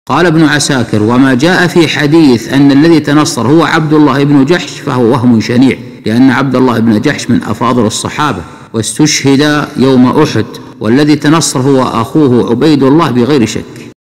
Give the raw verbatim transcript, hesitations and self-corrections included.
قال ابن عساكر: وما جاء في حديث أن الذي تنصر هو عبد الله بن جحش فهو وهم شنيع، لأن عبد الله بن جحش من أفاضل الصحابة واستشهد يوم أحد، والذي تنصر هو أخوه عبيد الله بغير شك.